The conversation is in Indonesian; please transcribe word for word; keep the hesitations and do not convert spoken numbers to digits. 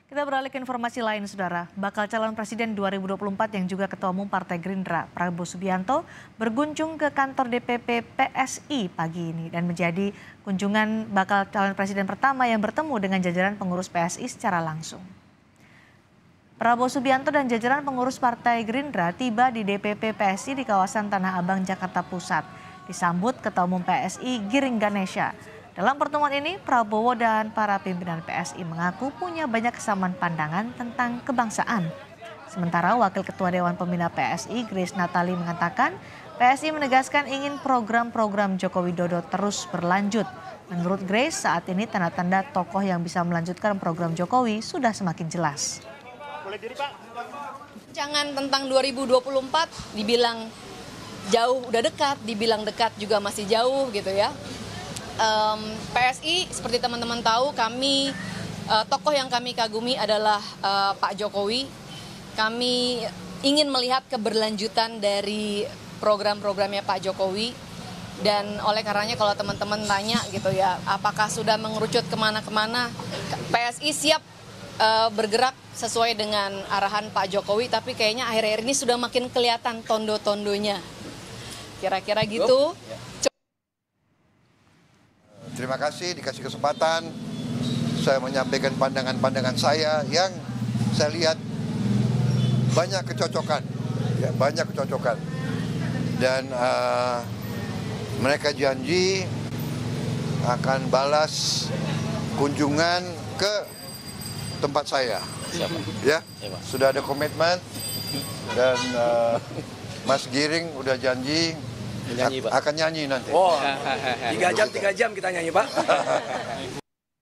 Kita beralih ke informasi lain, Saudara. Bakal calon presiden dua ribu dua puluh empat yang juga Ketua Umum Partai Gerindra, Prabowo Subianto, berkunjung ke kantor D P P P S I pagi ini dan menjadi kunjungan bakal calon presiden pertama yang bertemu dengan jajaran pengurus P S I secara langsung. Prabowo Subianto dan jajaran pengurus Partai Gerindra tiba di D P P P S I di kawasan Tanah Abang, Jakarta Pusat. Disambut Ketua Umum P S I Giring Ganesha. Dalam pertemuan ini, Prabowo dan para pimpinan P S I mengaku punya banyak kesamaan pandangan tentang kebangsaan. Sementara Wakil Ketua Dewan Pembina P S I, Grace Natali, mengatakan P S I menegaskan ingin program-program Joko Widodo terus berlanjut. Menurut Grace, saat ini tanda-tanda tokoh yang bisa melanjutkan program Jokowi sudah semakin jelas. Jangan tentang dua ribu dua puluh empat dibilang jauh udah dekat, dibilang dekat juga masih jauh gitu ya. Um, P S I seperti teman-teman tahu, kami uh, tokoh yang kami kagumi adalah uh, Pak Jokowi. Kami ingin melihat keberlanjutan dari program-programnya Pak Jokowi, dan oleh karenanya kalau teman-teman tanya gitu ya, apakah sudah mengerucut kemana-kemana, P S I siap uh, bergerak sesuai dengan arahan Pak Jokowi, tapi kayaknya akhir-akhir ini sudah makin kelihatan tondo-tondonya, kira-kira gitu. Terima kasih dikasih kesempatan saya menyampaikan pandangan-pandangan saya yang saya lihat banyak kecocokan, ya, banyak kecocokan, dan uh, mereka janji akan balas kunjungan ke tempat saya. Siapa? Ya, Siapa? Sudah ada komitmen dan uh, Mas Giring udah janji. Nyanyi, Pak. Akan nyanyi nanti. Oh, tiga jam, tiga jam kita nyanyi, Pak.